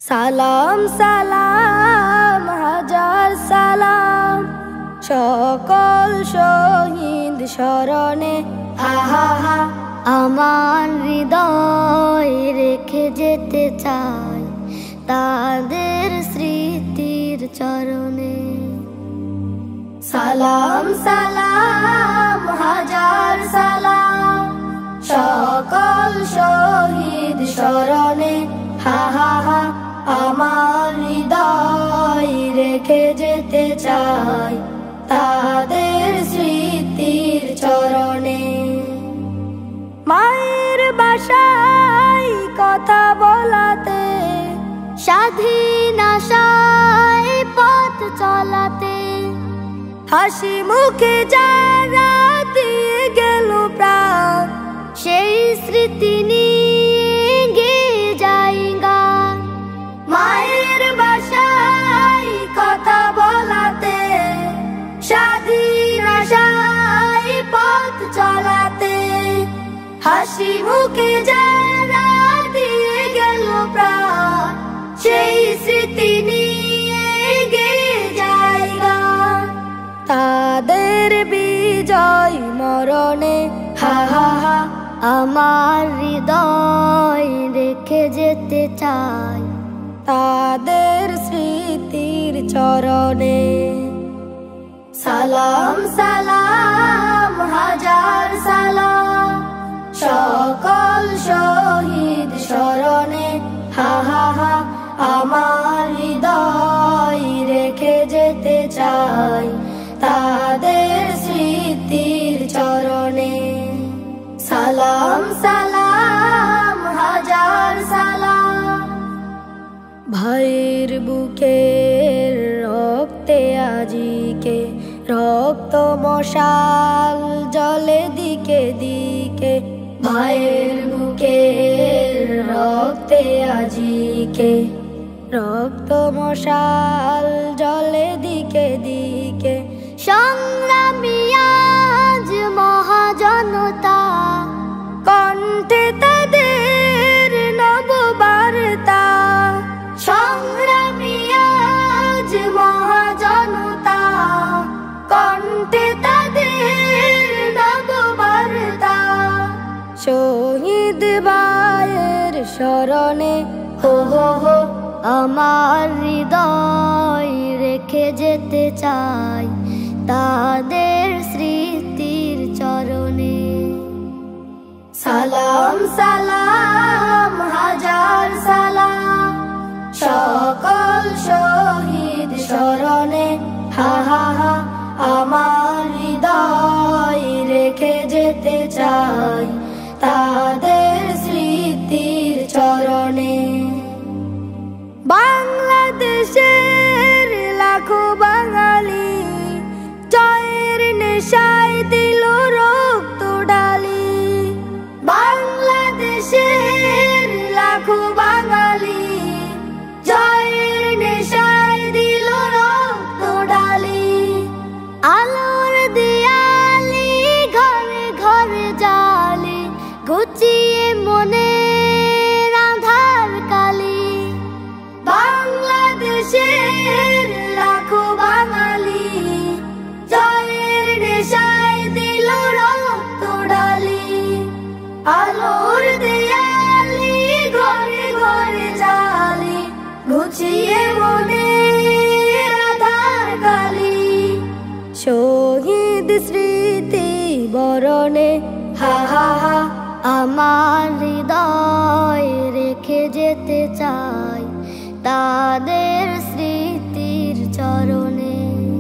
সালাম সালাম হাজার সালাম সকল শহীদ স্মরণে হা হা হা আমার হৃদয় রেখে যেতে চাই তাদের স্মৃতির চরণে। সালাম সালাম হাজার সালাম সকল শহীদ স্মরণে হা হা হা আমার হৃদয় রেখে যেতে চাই তাদের স্মৃতির চরণে। মায়ের বাসায় কথা বলাতে স্বাধীন আশায় পথ চলাতে হাসি মুখে যারা দিয়ে গেল প্রাণ সেই স্মৃতি নিয়ে গেয়ে যাই গান। মায়ের বাসায় কথা বলাতে স্বাধীন আশায় পথ চলাতে হাসি মুখে যারা দিয়ে গেল প্রাণ সেই স্মৃতি নিয়ে গেয়ে যাই গান। তাদের বিজয় মরণে হা হা হা আমার হৃদয় রেখে যেতে চাই তাদের স্মৃতির চরণে। সালাম সালাম হাজার সালাম সকল শহীদ স্মরণে হা হা হা আমার হৃদয় রেখে যেতে চাই তাদের স্মৃতির চরণে। সালাম সালাম হাজার সালাম ভাইয়ের বুকের রক্তে আজিকে রক্ত মশাল জলে দিকে দিকে। ভাইয়ের বুকের রক্তে আজিকে রক্ত মশাল জলে দিকে দিকে। সংগ্রামী আজ মহাজনতা কণ্ঠে তাদের নববার্তা। সংগ্রামী আজ মহাজনতা কণ্ঠে তাদের নববার্তা। শহীদ ভাইয়ের স্মরণে হো হো হো আমার হৃদয় রেখে যেতে চাই তাদের স্মৃতির চরণে। সালাম সালাম হাজার সালাম সকল শহীদ স্মরণে হা হা হা আমার হৃদয় রেখে যেতে চাই তাদের স্মৃতির চরণে। বাংলাদেশের লাখো বাঙালি জয়ের নেশায় দিল রক্ত ঢালি। বাংলাদেশের লাখো বাঙালি জয়ের নেশায় দিল রক্ত ঢালি। আলোর দেয়ালি ঘরে ঘরে জালি গুছিয়ে মনে আধার কালি। বাংলাদেশের লাখো বাঙালি জয়ের নেশায় দিল রক্ত ঢালি। আলোর দেয়ালি ঘরে ঘরে জালি গুছিয়ে মনে আধার কালি। শহীদ স্মৃতি বরণে হা হা হা আমার হৃদয় রেখে যেতে চাই তাদের স্মৃতির চরণে।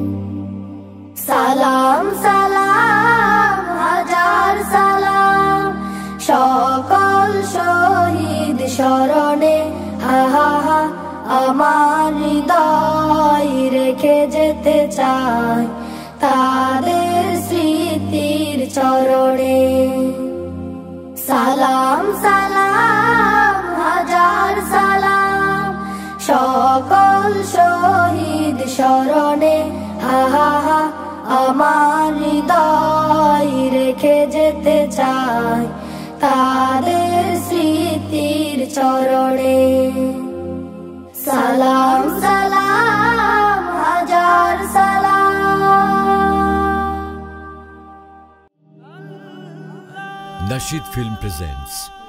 সালাম সালাম হাজার সালাম সকল শহীদ স্মরণে হা হা হা আমার হৃদয় রেখে যেতে চাই তাদের স্মৃতির চরণে। সালাম সালাম হাজার সালাম সকল শহীদ স্মরণে হা হা হা আমার হৃদয় রেখে যেতে চাই তাদের স্মৃতির চরণে। Nasheed Film presents